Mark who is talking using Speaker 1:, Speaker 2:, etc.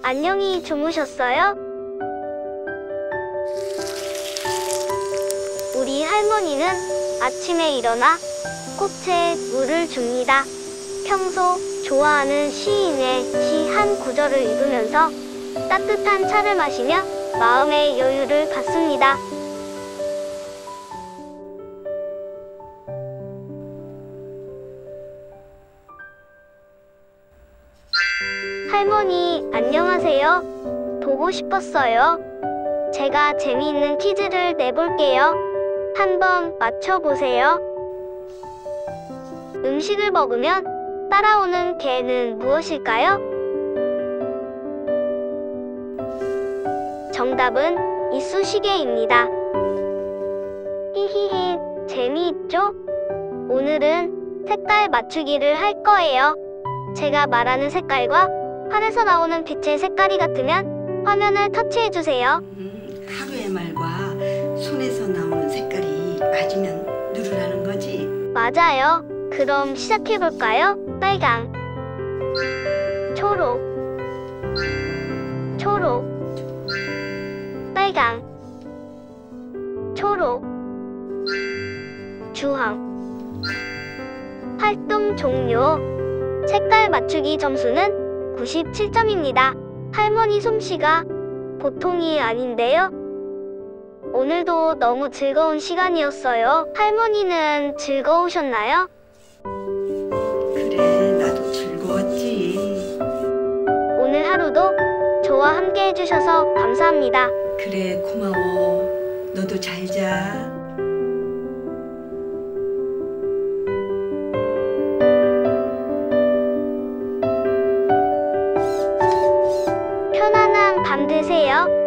Speaker 1: 안녕히 주무셨어요? 우리 할머니는 아침에 일어나 꽃에 물을 줍니다. 평소 좋아하는 시인의 시 한 구절을 읽으면서 따뜻한 차를 마시며 마음의 여유를 받습니다. 할머니, 안녕하세요. 보고 싶었어요. 제가 재미있는 퀴즈를 내볼게요. 한번 맞춰보세요. 음식을 먹으면 따라오는 개는 무엇일까요? 정답은 이쑤시개입니다. 히히히, 재미있죠? 오늘은 색깔 맞추기를 할 거예요. 제가 말하는 색깔과 판에서 나오는 빛의 색깔이 같으면 화면을 터치해주세요.
Speaker 2: 하루의 말과 손에서 나오는 색깔이 맞으면 누르라는 거지?
Speaker 1: 맞아요. 그럼 시작해볼까요? 빨강, 초록, 초록, 빨강, 초록, 주황. 활동 종료. 색깔 맞추기 점수는 97점입니다. 할머니 솜씨가 보통이 아닌데요? 오늘도 너무 즐거운 시간이었어요. 할머니는 즐거우셨나요?
Speaker 2: 그래, 나도 즐거웠지.
Speaker 1: 오늘 하루도 저와 함께 해주셔서 감사합니다.
Speaker 2: 그래, 고마워. 너도 잘 자.
Speaker 1: 편안한 밤 되세요.